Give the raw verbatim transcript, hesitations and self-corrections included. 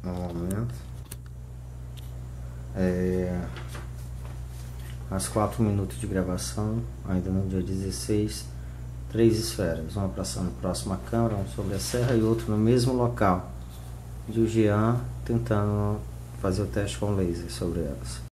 no momento. É, as quatro minutos de gravação, ainda no dia dezesseis, três esferas, uma passando próximo à câmera, um sobre a serra e outro no mesmo local. E o Jean tentando fazer o teste com laser sobre elas.